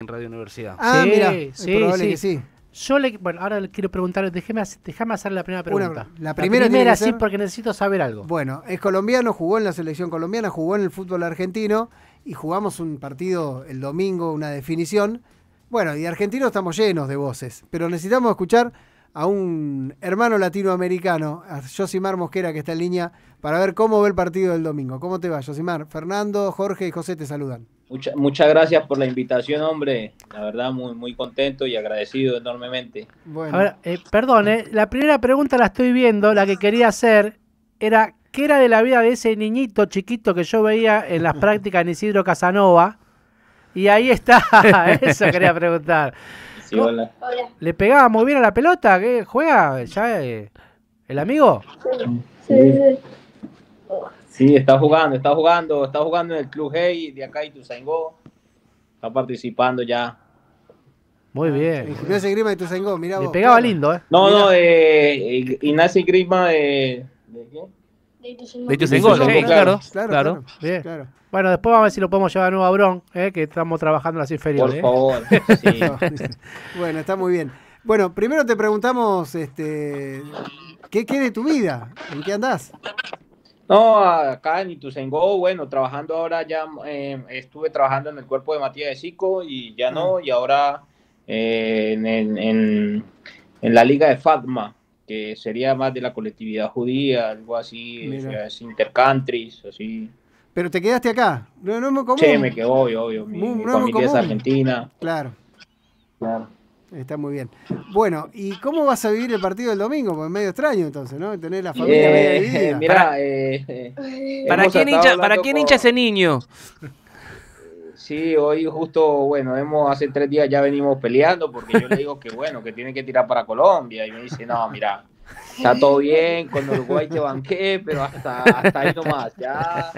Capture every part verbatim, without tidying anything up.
en Radio Universidad. Ah, Sí, mira, sí, es probable sí. que sí. Yo le, bueno, ahora le quiero preguntar, déjeme, hacer- déjame hacer la primera pregunta. Una- la primera tiene que sí, ser- porque necesito saber algo. Bueno, es colombiano, jugó en la selección colombiana, jugó en el fútbol argentino y jugamos un partido el domingo, una definición. Bueno, y argentinos estamos llenos de voces, pero necesitamos escuchar a un hermano latinoamericano, a Josimar Mosquera, que está en línea, para ver cómo ve el partido del domingo. ¿Cómo te va, Josimar? Fernando, Jorge y José te saludan. Mucha, muchas gracias por la invitación, hombre. La verdad, muy, muy contento y agradecido enormemente. Bueno, A ver, eh, perdón, eh, la primera pregunta la estoy viendo, la que quería hacer era, ¿qué era de la vida de ese niñito chiquito que yo veía en las prácticas en Isidro Casanova? Y ahí está, eso quería preguntar. Sí, hola. Hola. ¿Le pegaba muy bien a la pelota? ¿Qué juega ya eh, el amigo? Sí, sí. Sí, está jugando, está jugando, está jugando en el Club Hey de acá Ituzaingó. Está participando ya. Muy bien. Gimnasia y Grima de Ituzaingó, mirá Le vos. pegaba claro. lindo, ¿eh? No, Mirá. no, de Ignacio Grima de... ¿De qué? De Ituzaingó. De Ituzaingó, Ituzaingó, sí, claro, Claro, claro. claro. Bien. claro. Bueno, después vamos a ver si lo podemos llevar a Nueva Bron, eh, que estamos trabajando en las inferiores. Por eh. favor. Sí. Bueno, está muy bien. Bueno, primero te preguntamos, este, ¿qué, qué de tu vida? ¿En qué andás? No, acá en Ituzaingó, bueno, trabajando ahora ya, eh, estuve trabajando en el cuerpo de Matías de Zico y ya no, y ahora eh, en, en, en, en la liga de Fatma, que sería más de la colectividad judía, algo así, o Mira. sea, es intercountries, así. Pero te quedaste acá. No, no es muy común. Sí, me quedo, obvio, obvio, mi, Muy- mi no es muy familia es común. argentina. Claro, Claro. está muy bien. Bueno, ¿y cómo vas a vivir el partido del domingo? Porque es medio extraño entonces, ¿no? Tener la familia medio Eh, dividida. mira, eh, eh, ¿Para hemos quién estado hincha, hablando ¿para quién con- hincha ese niño? Sí, hoy justo, bueno, hemos hace tres días ya venimos peleando porque yo le digo que bueno, que tiene que tirar para Colombia y me dice, no, mira, está todo bien, con Uruguay te banqué, pero hasta, hasta ahí nomás, ya.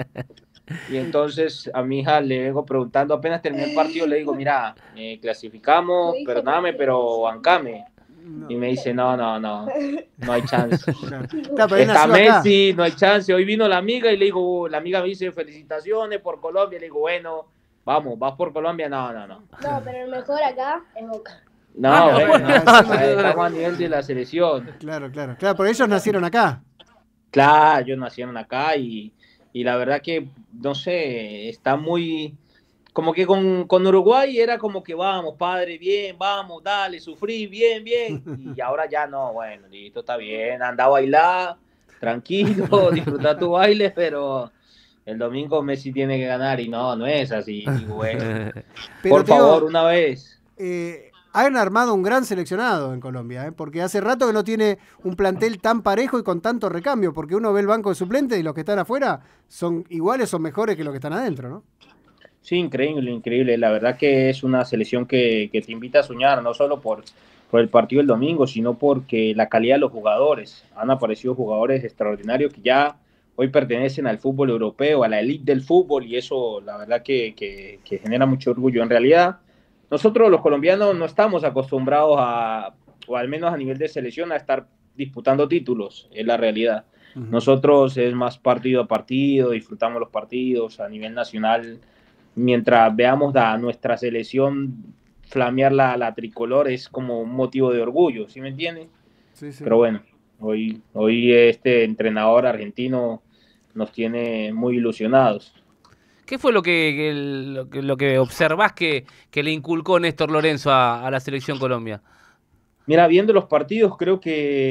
Y entonces a mi hija le vengo preguntando, apenas terminé el partido, le digo, mira, eh, clasificamos, perdóname, pero bancame. No, Y me dice, no, no, no, no hay chance. claro. Está, pero él Está nació acá. Messi, no hay chance. Hoy vino la amiga y le digo, la amiga me dice felicitaciones por Colombia. Le digo, bueno, vamos, vas por Colombia. No, no, no. No, pero el mejor acá es Boca. No, Ah, bueno, bueno, estamos encima- estamos a nivel de la selección. Claro, claro. Claro, pero ellos nacieron acá. Claro, ellos nacieron acá y, y la verdad que, no sé, está muy... Como que con, con Uruguay era como que vamos, padre, bien, vamos, dale, sufrí, bien, bien. Y ahora ya no, bueno, listo, está bien, anda a bailar, tranquilo, disfruta tu baile, pero el domingo Messi tiene que ganar y no, no es así. Y bueno, Pero por te digo, favor, una vez. eh, han armado un gran seleccionado en Colombia, ¿eh? Porque hace rato que no tiene un plantel tan parejo y con tanto recambio, porque uno ve el banco de suplentes y los que están afuera son iguales o mejores que los que están adentro, ¿no? Sí, increíble, increíble. La verdad que es una selección que, que te invita a soñar, no solo por, por el partido del domingo, sino porque la calidad de los jugadores. Han aparecido jugadores extraordinarios que ya hoy pertenecen al fútbol europeo, a la elite del fútbol, y eso la verdad que, que, que genera mucho orgullo. En realidad, nosotros los colombianos no estamos acostumbrados a, o al menos a nivel de selección, a estar disputando títulos, es la realidad. Ujú. Nosotros es más partido a partido, disfrutamos los partidos a nivel nacional. Mientras veamos a nuestra selección flamear la, la tricolor, es como un motivo de orgullo, ¿sí me entienden? Sí, sí. Pero bueno, hoy, hoy este entrenador argentino nos tiene muy ilusionados. ¿Qué fue lo que, que- lo que, lo que observás que, que le inculcó Néstor Lorenzo a, a la selección Colombia? Mira, viendo los partidos, creo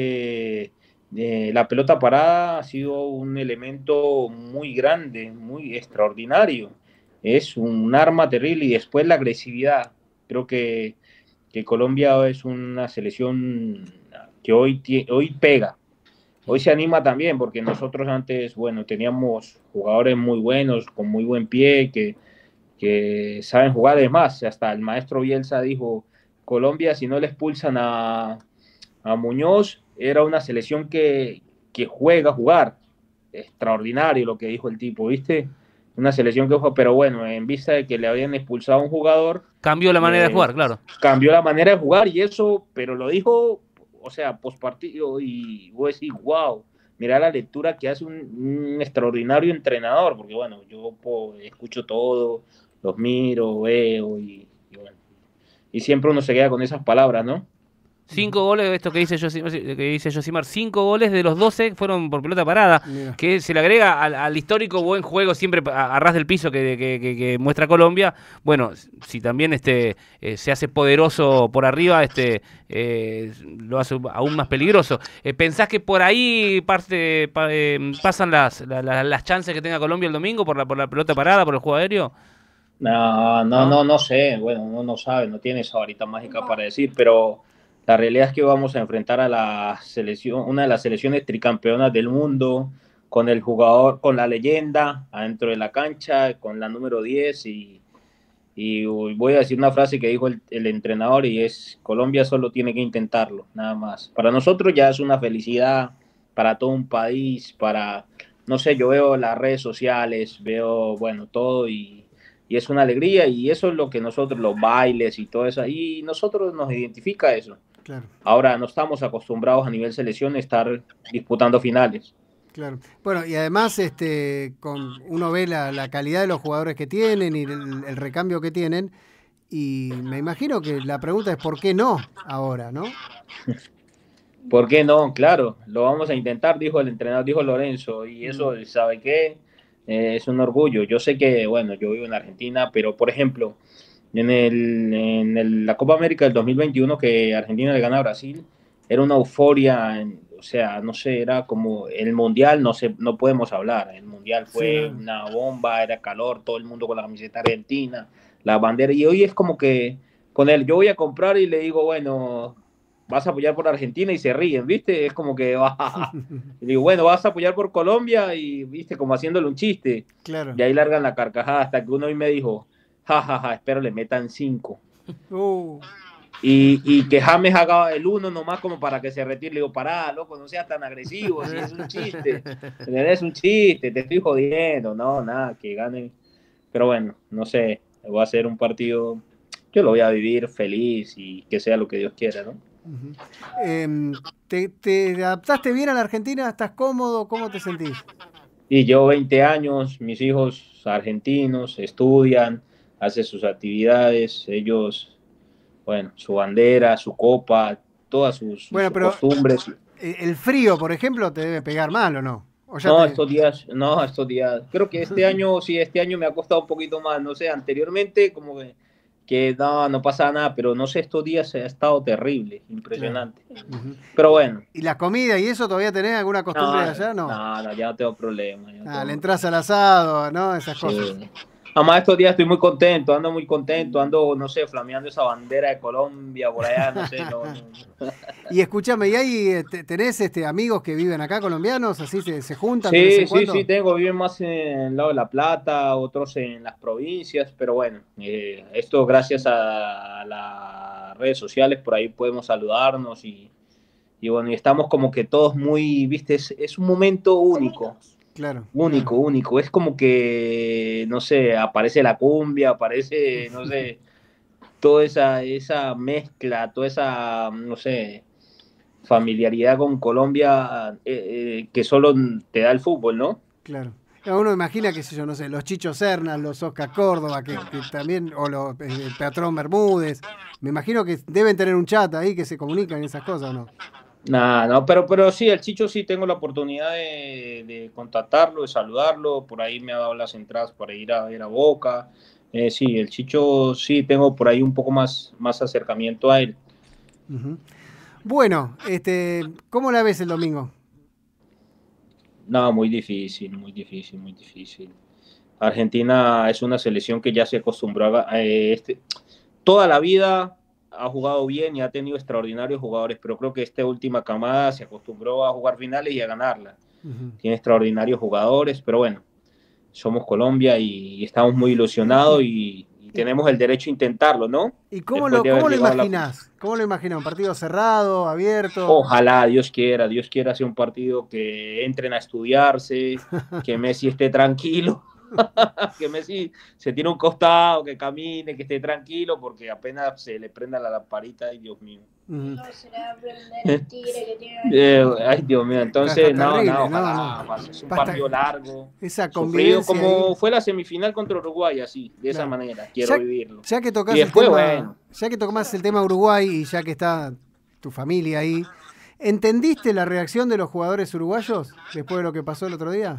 que eh, la pelota parada ha sido un elemento muy grande, muy extraordinario. Es un arma terrible y después la agresividad. Creo que, que Colombia es una selección que hoy, tie- hoy pega. Hoy se anima también porque nosotros antes, bueno, teníamos jugadores muy buenos, con muy buen pie, que, que saben jugar. Además, hasta el maestro Bielsa dijo, Colombia, si no le expulsan a, a Muñoz, era una selección que, que juega a jugar. Extraordinario lo que dijo el tipo, ¿viste? Una selección que juega, pero bueno, en vista de que le habían expulsado a un jugador, Cambió la manera eh, de jugar, claro. cambió la manera de jugar y eso, pero lo dijo, o sea, post partido y vos decís, wow, mira la lectura que hace un, un extraordinario entrenador, porque bueno, yo po, escucho todo, los miro, veo y, y bueno, y siempre uno se queda con esas palabras, ¿no? Cinco goles, esto que dice Josimar, que dice Josimar, cinco goles de los doce fueron por pelota parada, Mira. que se le agrega al, al histórico buen juego siempre a, a ras del piso que, que, que, que muestra Colombia. Bueno, si también este eh, se hace poderoso por arriba, este eh, lo hace aún más peligroso. Eh, ¿Pensás que por ahí parte, pa, eh, pasan las, la, la, las chances que tenga Colombia el domingo por la, por la pelota parada, por el juego aéreo? No, no, no, no sé, bueno, uno no sabe, no tiene esa varita mágica para decir, pero la realidad es que vamos a enfrentar a la selección, una de las selecciones tricampeonas del mundo, con el jugador, con la leyenda adentro de la cancha, con la número diez, y, y voy a decir una frase que dijo el, el entrenador, y es: Colombia solo tiene que intentarlo, nada más. Para nosotros ya es una felicidad, para todo un país, para, no sé, yo veo las redes sociales, veo, bueno, todo, y y es una alegría, y eso es lo que nosotros, los bailes y todo eso, y nosotros nos identifica eso. Claro, Ahora no estamos acostumbrados a nivel selección a estar disputando finales. claro. Bueno, y además este, con, uno ve la, la calidad de los jugadores que tienen y el, el recambio que tienen, y me imagino que la pregunta es ¿por qué no ahora, no? ¿Por qué no? Claro, lo vamos a intentar, dijo el entrenador, dijo Lorenzo, y eso, ¿sabe qué? Eh, es un orgullo. Yo sé que, bueno, yo vivo en Argentina, pero por ejemplo, en, el, en el, la Copa América del dos mil veintiuno que Argentina le gana a Brasil, era una euforia, en, o sea, no sé, era como el Mundial, no sé, no podemos hablar, el Mundial fue Sí. una bomba, era calor, todo el mundo con la camiseta argentina, la bandera, y hoy es como que poner, yo voy a comprar y le digo, bueno, vas a apoyar por Argentina, y se ríen, ¿viste? Es como que va. Y digo, bueno, vas a apoyar por Colombia, y, ¿viste? Como haciéndole un chiste. Claro. Y ahí largan la carcajada hasta que uno hoy me dijo, jajaja, ja, ja, espero le metan cinco. Uh, Y, y que James haga el uno nomás como para que se retire. Le digo, pará, loco, no seas tan agresivo, si es un chiste. Es un chiste, te estoy jodiendo. No, nada, que ganen. Pero bueno, no sé, va a ser un partido, yo lo voy a vivir feliz y que sea lo que Dios quiera, ¿no? uh-huh. eh, ¿te, ¿Te adaptaste bien a la Argentina? ¿Estás cómodo? ¿Cómo te sentís? Y yo veinte años, mis hijos argentinos estudian, hacen sus actividades, ellos, bueno, su bandera, su copa, todas sus, Bueno, sus pero costumbres. el frío, por ejemplo, te debe pegar mal, ¿o no? ¿O ya No, te... estos días, no, estos días, creo que este año, sí, este año me ha costado un poquito más, no sé, anteriormente como que, que no, no pasaba nada, pero no sé, estos días ha estado terrible, impresionante. Claro. Uh-huh. Pero bueno. ¿Y la comida y eso todavía tenés alguna costumbre No, allá? No, no, no, ya no tengo problema. Ya no ah, tengo le entras al asado, ¿no? Esas Sí. cosas. Además, estos días estoy muy contento, ando muy contento, ando, no sé, flameando esa bandera de Colombia por allá, no sé. No, no. Y escúchame, ¿y ahí tenés este, amigos que viven acá, colombianos? ¿Así se, se juntan de vez Sí, en sí, cuando? sí, tengo, viven más en el lado de La Plata, otros en las provincias, pero bueno, eh, esto gracias a las redes sociales, por ahí podemos saludarnos y, y bueno, y estamos como que todos muy, viste, es, es un momento único. Claro. Único, claro. único. Es como que, no sé, aparece la cumbia, aparece, no sé, toda esa, esa mezcla, toda esa, no sé, familiaridad con Colombia eh, eh, que solo te da el fútbol, ¿no? Claro. Uno imagina, qué sé yo, no sé, los Chichos Sernas, los Oscar Córdoba, que, que también, o los eh, Patrón Bermúdez. Me imagino que deben tener un chat ahí que se comunican esas cosas, ¿no? Nah, no, pero, pero sí, el Chicho sí tengo la oportunidad de, de contactarlo, de saludarlo, por ahí me ha dado las entradas para ir a ver a Boca. Eh, sí, el Chicho sí tengo por ahí un poco más, más acercamiento a él. Uh-huh. Bueno, este, ¿cómo la ves el domingo? No, muy difícil, muy difícil, muy difícil. Argentina es una selección que ya se acostumbró a eh, este, toda la vida ha jugado bien y ha tenido extraordinarios jugadores, pero creo que esta última camada se acostumbró a jugar finales y a ganarla. Uh-huh. Tiene extraordinarios jugadores, pero bueno, somos Colombia y, y estamos muy ilusionados y, y tenemos el derecho a intentarlo, ¿no? ¿Y cómo Después lo, cómo lo imaginás? La... ¿Cómo lo imaginás? ¿Un partido cerrado, abierto? Ojalá, Dios quiera, Dios quiera hacer un partido que entren a estudiarse, que Messi esté tranquilo. que Messi se tire un costado, que camine, que esté tranquilo, porque apenas se le prenda la lamparita, ay Dios mío. Ujú. No se le va a prender el tigre que tiene. Eh, ay Dios mío, entonces Está no, terrible, no, no, ojalá, no. es un Basta- partido largo, Esa sufrido, convivencia como ahí. fue la semifinal contra Uruguay, así, de esa Claro. manera, quiero Ya- vivirlo. Ya que tocas Y el después, tema, bueno. ya que tocas el tema Uruguay y ya que está tu familia ahí, ¿entendiste la reacción de los jugadores uruguayos después de lo que pasó el otro día?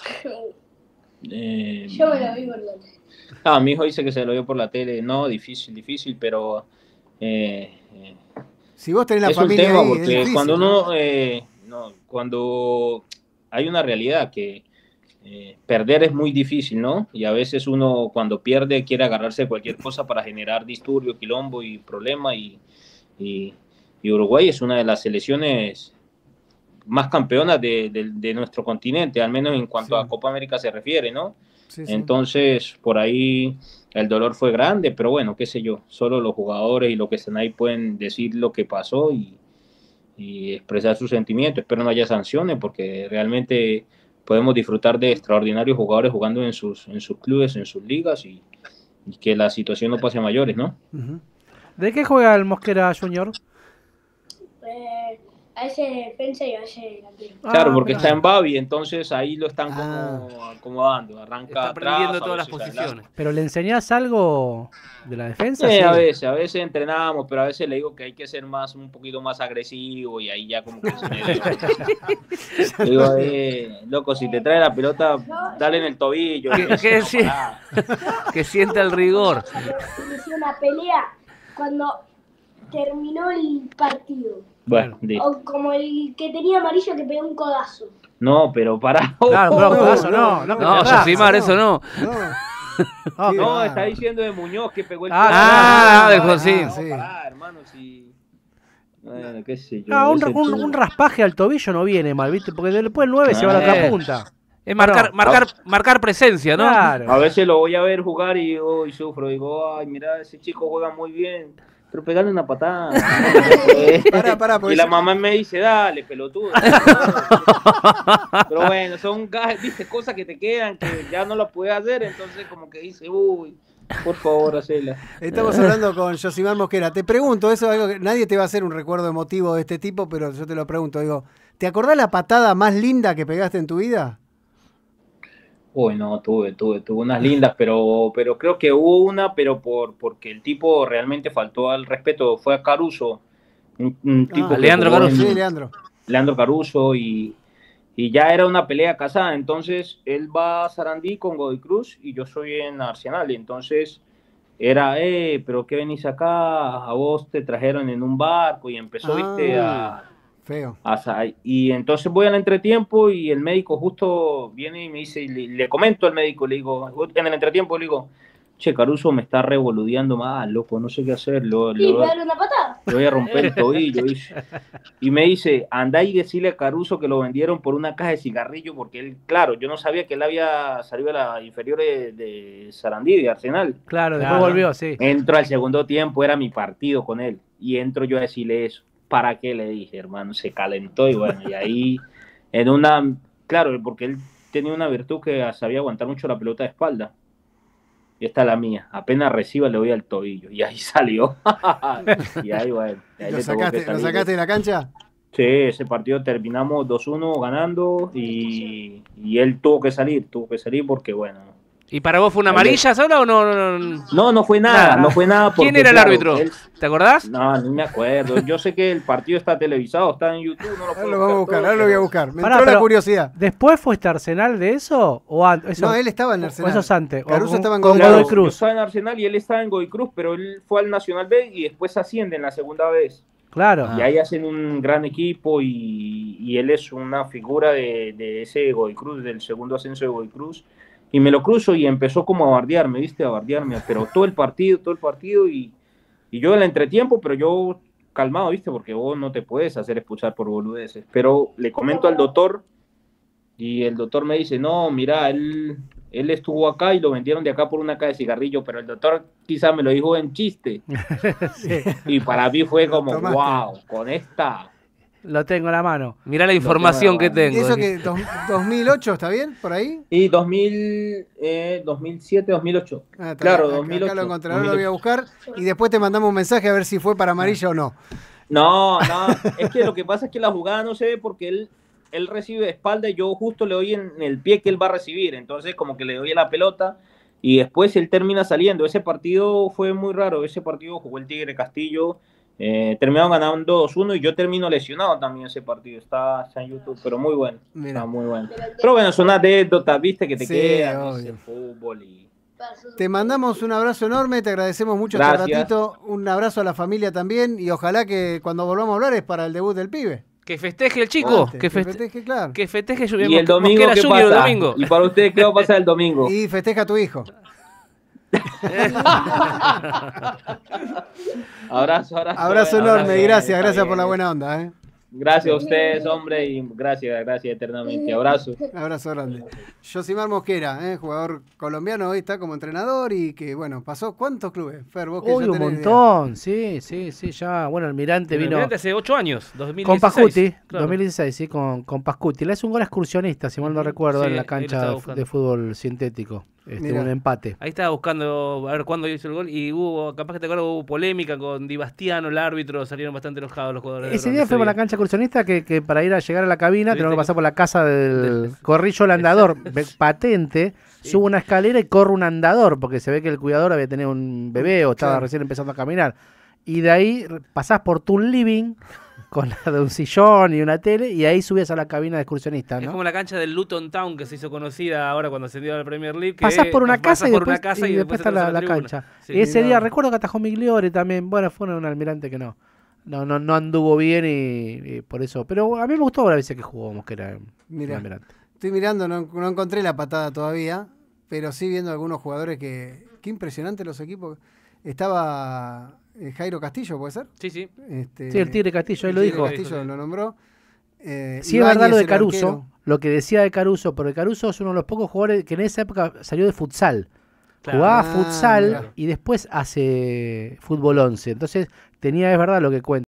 Eh, Yo me lo vi por la tele. ah, mi hijo dice que se lo vio por la tele, no, difícil, difícil, pero eh, eh, Si vos tenés la es un familia tema ahí, es porque difícil, cuando ¿no? uno, eh, no, cuando hay una realidad que eh, perder es muy difícil, ¿no? Y a veces uno cuando pierde quiere agarrarse de cualquier cosa para generar disturbio, quilombo y problema y, y, y Uruguay es una de las selecciones más campeonas de, de, de nuestro continente, al menos en cuanto Sí. a Copa América se refiere, ¿no? Sí, sí. Entonces, por ahí el dolor fue grande, pero bueno, qué sé yo, solo los jugadores y los que están ahí pueden decir lo que pasó y, y expresar sus sentimientos. Espero no haya sanciones porque realmente podemos disfrutar de extraordinarios jugadores jugando en sus, en sus clubes, en sus ligas y, y que la situación no pase a mayores, ¿no? Ujú. ¿De qué juega el Mosquera Junior? Eh, a veces defensa y a veces delantero. Claro, Ah, porque mirá. está en Babi, entonces ahí lo están como Ah. acomodando, arranca Está atrás, aprendiendo a todas las veces posiciones. adelante. ¿Pero le enseñás algo de la defensa? Eh, Sí. a veces, a veces entrenamos, pero a veces le digo que hay que ser más, un poquito más agresivo y ahí ya como que se me dio. Le digo, eh, loco, si te trae la pelota, dale en el tobillo. ¿Qué- Y me dice, qué "No, decir? pará". Que sienta el rigor. Inició una pelea cuando terminó el partido. Bueno, di- O como el que tenía amarillo que pegó un codazo. no, pero pará. Claro, No, pero no, codazo no, no, no, que No, te raja. Josimar, eso no. No. Ah, Qué No, bárbaro. está diciendo de Muñoz que pegó el Ah, Ah, codazo. de No, José. no, sí. pará, hermano, si... Bueno, qué sé yo. No, un, ese un- tú- un raspaje al tobillo no viene mal, ¿viste? Porque después el nueve se va a la Eh. otra punta. Es marcar, No. marcar, marcar presencia, ¿no? Claro. A veces lo voy a ver jugar y, oh, y sufro. Digo, ay, mira, ese chico juega muy bien. Pero pegarle una patada. Pará, pará, porque y la eso- mamá me dice, dale, pelotudo. Pero bueno, son gajes, viste, cosas que te quedan que ya no las puedes hacer. Entonces, como que dice, uy, por favor, hacela. Estamos hablando con Josimar Mosquera. Te pregunto, eso es algo que nadie te va a hacer un recuerdo emotivo de este tipo, pero yo te lo pregunto. Digo, ¿te acordás la patada más linda que pegaste en tu vida? Uy, no, tuve, tuve, tuve unas lindas, pero, pero creo que hubo una, pero por porque el tipo realmente faltó al respeto. Fue a Caruso, un, un tipo Ah, que Leandro jugó Caruso. en- Sí, Leandro. Leandro Caruso y, y ya era una pelea casada. Entonces él va a Sarandí con Godoy Cruz y yo soy en Arsenal. Y entonces era, eh, pero ¿qué venís acá? A vos te trajeron en un barco y empezó, viste, a, Feo. a sa- y entonces voy al entretiempo y el médico justo viene y me dice, y le, le comento al médico, le digo, en el entretiempo le digo, che, Caruso me está revoludeando mal, loco, no sé qué hacer, lo, Y lo- pegarle una patada. le voy a romper el tobillo. Y, y me dice, andá y decirle a Caruso que lo vendieron por una caja de cigarrillos, porque él, claro, yo no sabía que él había salido a la inferior de, de Sarandí, de Arsenal. Claro, después Claro. volvió, sí. Entro al segundo tiempo, era mi partido con él, y entro yo a decirle eso. ¿Para qué? Le dije, hermano, se calentó, y bueno, y ahí, en una, claro, porque él tenía una virtud que sabía aguantar mucho la pelota de espalda. Y esta es la mía. Apenas reciba le voy al tobillo. Y ahí salió. y ahí, bueno. y ahí ¿Lo le tocó que sacaste, ¿Lo salir. sacaste de la cancha? Sí, ese partido terminamos dos uno ganando y, y él tuvo que salir, tuvo que salir porque, bueno. ¿Y para vos fue una amarilla sola o no? no, no? No, no fue nada, Nada. no fue nada. ¿Quién porque, era el claro, árbitro? él- ¿Te acordás? no, ni me acuerdo. Yo sé que el partido está televisado, está en YouTube. No lo Ahora puedo lo vamos a buscar, todo, ahora lo voy a pero- buscar. Me Pará, entró la pero- curiosidad. ¿Después fuiste a Arsenal de eso? ¿O antes? No, él estaba en o- Arsenal. O eso es antes. O Caruso con- estaba en con Godoy Claro, Godoy Cruz. yo Cruz. estaba en Arsenal y él estaba en Godoy Cruz, pero él fue al Nacional B y después asciende en la segunda vez. Claro. Y ahí hacen un gran equipo y, y él es una figura de, de ese Godoy Cruz, del segundo ascenso de Godoy Cruz. Y me lo cruzo y empezó como a bardearme, ¿viste? A bardearme, pero todo el partido, todo el partido y, y yo en el entretiempo, pero yo calmado, ¿viste? Porque vos no te puedes hacer expulsar por boludeces. Pero le comento al doctor y el doctor me dice, no, mira, él, él estuvo acá y lo vendieron de acá por una caja de cigarrillo, pero el doctor quizá me lo dijo en chiste. Sí. Y para mí fue como, Tomaste. wow, con esta Lo tengo en la mano. Mirá la información que tengo. ¿Eso que dos- dos mil ocho está bien? ¿Por ahí? Y dos mil, eh, dos mil siete, dos mil ocho. Ah, está Claro, bien. Acá- dos mil ocho. Acá lo encontré, ahora lo voy a buscar y después te mandamos un mensaje a ver si fue para amarilla o no. No, no, es que lo que pasa es que la jugada no se ve porque él, él recibe de espalda y yo justo le doy en el pie que él va a recibir, entonces como que le doy a la pelota y después él termina saliendo. Ese partido fue muy raro, ese partido jugó el Tigre Castillo, eh, terminaron ganando dos uno y yo termino lesionado también ese partido, está, está en YouTube, pero muy bueno, Mira. está muy bueno. Pero bueno, son anécdotas, viste, que te Sí, quedan, es obvio. el fútbol y... Te mandamos un abrazo enorme, te agradecemos mucho Gracias. este ratito. Un abrazo a la familia también y ojalá que cuando volvamos a hablar es para el debut del pibe. Que festeje el chico. Antes, Que, que feste- festeje, claro. que festeje ¿Y el domingo Mosquera qué Junior el pasa? domingo. ¿Y para ustedes qué va a pasar el domingo? Y festeja a tu hijo. Abrazo, abrazo. Abrazo eh, enorme abrazo, y gracias, está gracias por bien. la buena onda. ¿eh? Gracias a ustedes, hombre, y gracias, gracias eternamente. Abrazo. Abrazo grande. Josimar Mosquera, ¿eh? Jugador colombiano, hoy está como entrenador y que, bueno, pasó ¿cuántos clubes? Fer, vos que Uy, ya un tenés montón. Sí, sí, sí, ya. Bueno, Almirante Pero vino mirate, hace ocho años, dos mil dieciséis. con Pascuti, Claro. dos mil dieciséis, sí, con, con Pascuti. Le hace un gol excursionista, si mal no Ujú. recuerdo, Sí, en la ahí lo cancha estaba de, buscando. de fútbol sintético. Este, Mirá. un empate. Ahí estaba buscando a ver cuándo hizo el gol y hubo, capaz que te acuerdas, hubo polémica con Di Bastiano, el árbitro, salieron bastante enojados los jugadores. de Ese Ron día ese fue por la día. cancha excursionista que, que para ir a llegar a la cabina Sí, tenemos que tengo- pasar por la casa del del- corrillo el andador, ve- patente, Sí. sube una escalera y corre un andador, porque se ve que el cuidador había tenido un bebé o estaba Claro. recién empezando a caminar. Y de ahí r- pasás por tu living con la de un sillón y una tele y ahí subías a la cabina de excursionista, Es ¿no? como la cancha del Luton Town que se hizo conocida ahora cuando ascendió a la Premier League. que Pasás por una pasás casa y por después, una casa y después está entras la, a la tribuna. cancha. Sí. Y ese Mirá. día recuerdo que atajó Migliore también. Bueno, fue un almirante que no. No, no, no anduvo bien y, y por eso. Pero a mí me gustó la vez que jugó Mosquera. un Mirá. almirante. Estoy mirando, no, no encontré la patada todavía, pero sí viendo algunos jugadores que... Qué impresionante los equipos. Estaba eh, Jairo Castillo, ¿puede ser? Sí, sí. Este, Sí, el Tigre Castillo, él lo el Tigre dijo. Castillo lo nombró. Eh, Sí, es verdad lo de Ibáñez, el Caruso, arquero. lo que decía de Caruso, porque Caruso es uno de los pocos jugadores que en esa época salió de futsal. Claro. Jugaba Ah, futsal mirá. y después hace fútbol once. Entonces tenía, es verdad lo que cuenta.